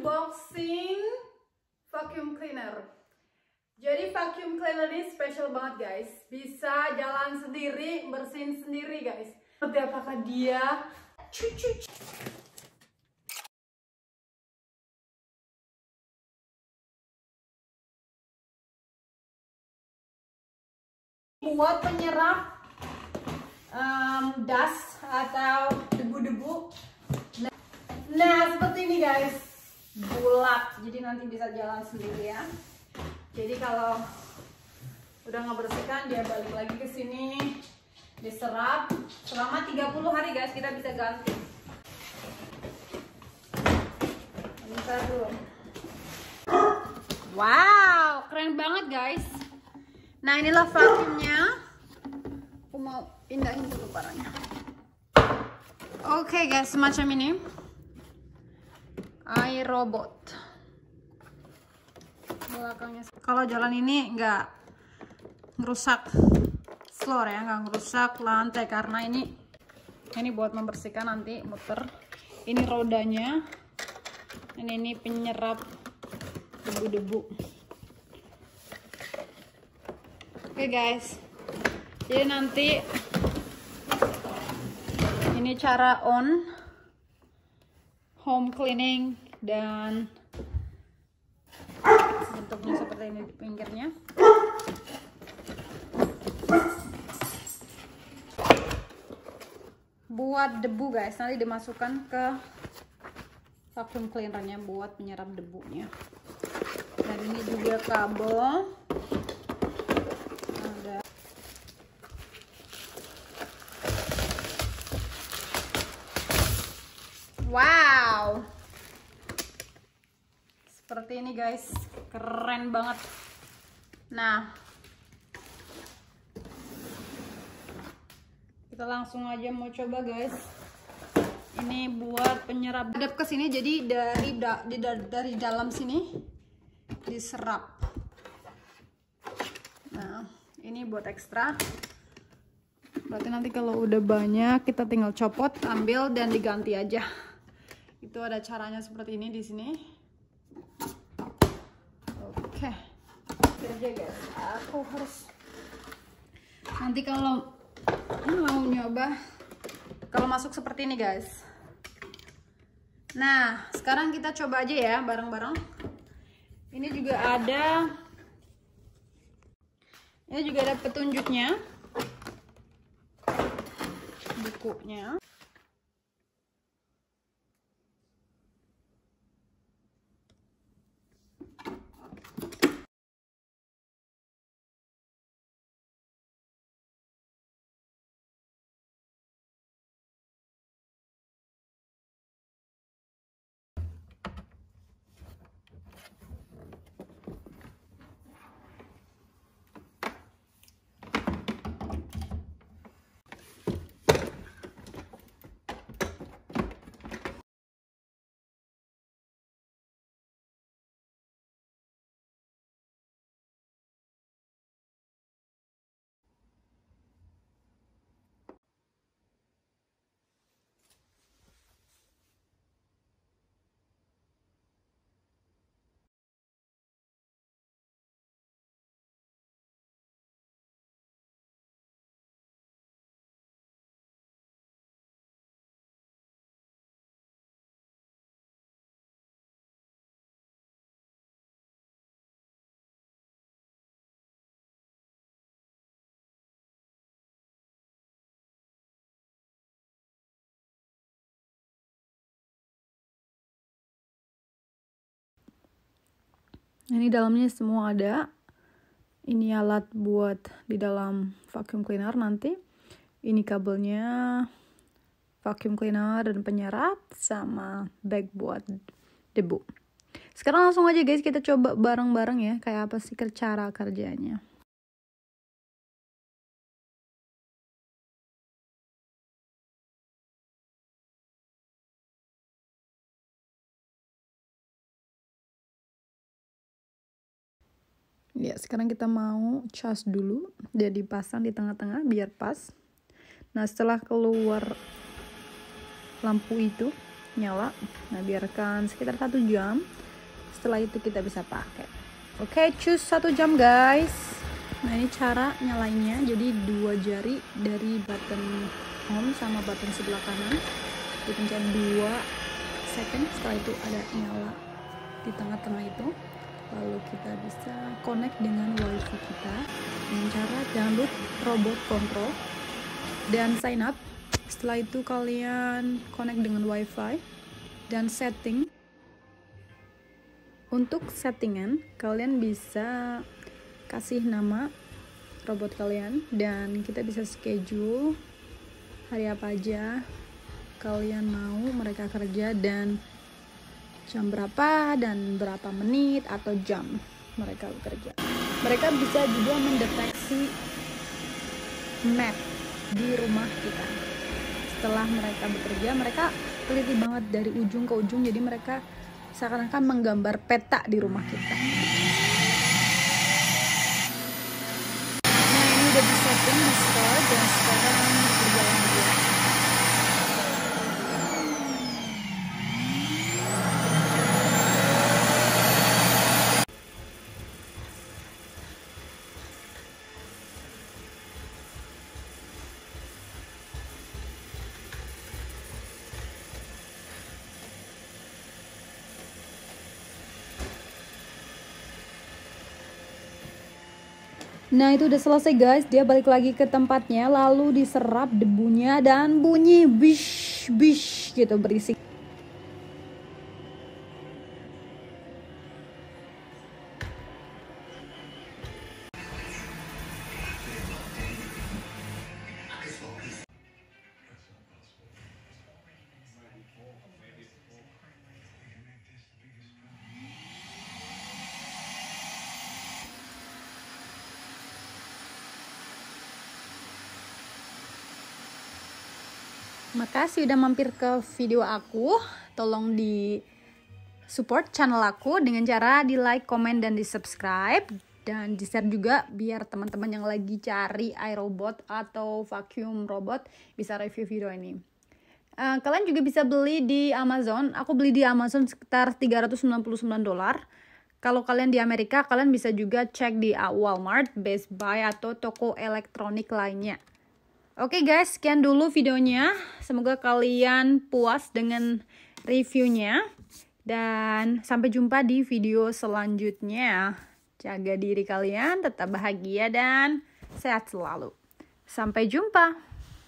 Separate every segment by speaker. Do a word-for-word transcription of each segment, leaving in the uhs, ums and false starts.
Speaker 1: unboxing vacuum cleaner. Jadi vacuum cleaner ini spesial banget guys. Bisa jalan sendiri, bersihin sendiri guys. Seperti apakah dia? Cucu. Buat penyerap um, dust atau debu-debu. Nah, nah seperti ini guys, bulat. Jadi nanti bisa jalan sendiri ya. Jadi kalau udah ngebersihkan, dia balik lagi ke sini, diserap selama tiga puluh hari guys. Kita bisa ganti. Bentar dulu. Wow, keren banget guys. Nah inilah vacuumnya. Aku mau pindahin dulu barangnya. Oke okay guys, semacam ini. iRobot. Belakangnya. Kalau jalan ini nggak ngerusak floor ya, nggak ngerusak lantai karena ini ini buat membersihkan nanti muter. Ini rodanya. Dan ini penyerap debu-debu. Oke okay guys, jadi nanti ini cara on home cleaning dan bentuknya seperti ini di pinggirnya. Buat debu guys, nanti dimasukkan ke vacuum cleanernya buat menyerap debunya. Dan ini juga kabel. Wow, seperti ini guys, keren banget. Nah, kita langsung aja mau coba guys. Ini buat penyerap, hadap ke sini, jadi dari dari dari dalam sini diserap. Nah, ini buat ekstra. Berarti nanti kalau udah banyak kita tinggal copot, ambil dan diganti aja. Itu ada caranya seperti ini di sini. Oke. Kerja guys. Aku harus nanti kalau mau nyoba kalau masuk seperti ini guys. Nah, sekarang kita coba aja ya bareng-bareng. Ini juga ada Ini juga ada petunjuknya. Bukunya. Ini dalamnya semua ada. Ini alat buat di dalam vacuum cleaner nanti. Ini kabelnya, vacuum cleaner dan penyerap, sama bag buat debu. Sekarang langsung aja guys, kita coba bareng-bareng ya, kayak apa sih cara kerjanya. Ya, sekarang kita mau cas dulu, jadi pasang di tengah-tengah biar pas. Nah, setelah keluar lampu itu, nyala. Nah, biarkan sekitar satu jam. Setelah itu kita bisa pakai. Oke, cus satu jam guys. Nah, ini cara nyalainnya. Jadi dua jari dari button home sama button sebelah kanan dipencet dua second. Setelah itu ada nyala di tengah-tengah itu. Lalu kita bisa connect dengan wifi kita dengan cara download robot control dan sign up. Setelah itu kalian connect dengan wifi dan setting. Untuk settingan kalian bisa kasih nama robot kalian dan kita bisa schedule hari apa aja kalian mau mereka kerja dan jam berapa dan berapa menit atau jam mereka bekerja. Mereka bisa juga mendeteksi map di rumah kita. Setelah mereka bekerja, mereka teliti banget dari ujung ke ujung, jadi mereka seakan-akan menggambar peta di rumah kita. Nah, ini udah di setting di start dan sekarang berjalan aja. Nah, itu udah selesai guys. Dia balik lagi ke tempatnya, lalu diserap debunya dan bunyi bish bish gitu, berisik. Makasih udah mampir ke video aku. Tolong di support channel aku dengan cara di like, komen, dan di subscribe. Dan di share juga biar teman-teman yang lagi cari iRobot atau vacuum robot bisa review video ini. uh, Kalian juga bisa beli di Amazon. Aku beli di Amazon sekitar tiga ratus sembilan puluh sembilan dolar. Kalau kalian di Amerika, kalian bisa juga cek di Walmart, Best Buy, atau toko elektronik lainnya. Oke guys, sekian dulu videonya. Semoga kalian puas dengan reviewnya. Dan sampai jumpa di video selanjutnya. Jaga diri kalian, tetap bahagia dan sehat selalu. Sampai jumpa.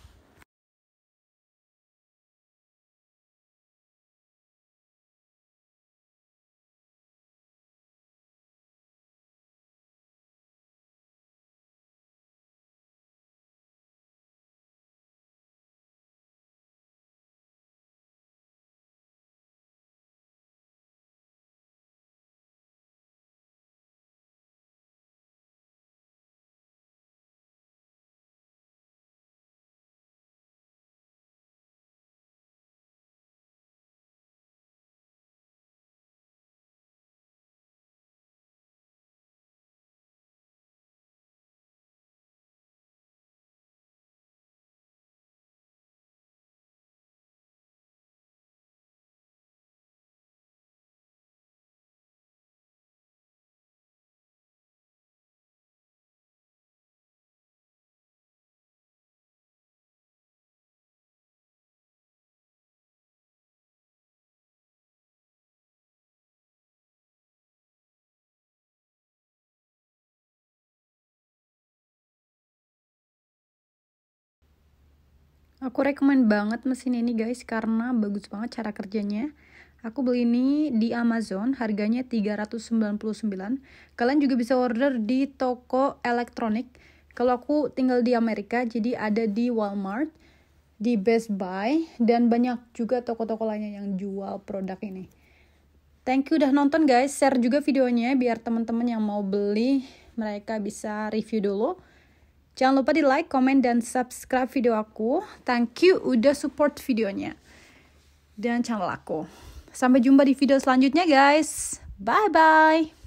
Speaker 1: Aku rekomen banget mesin ini guys, karena bagus banget cara kerjanya. Aku beli ini di Amazon, harganya tiga ratus sembilan puluh sembilan. Kalian juga bisa order di toko elektronik. Kalau aku tinggal di Amerika, jadi ada di Walmart, di Best Buy, dan banyak juga toko-toko lainnya yang jual produk ini. Thank you udah nonton guys, share juga videonya biar teman-teman yang mau beli mereka bisa review dulu. Jangan lupa di like, komen, dan subscribe video aku. Thank you udah support videonya dan channel aku. Sampai jumpa di video selanjutnya guys. Bye-bye.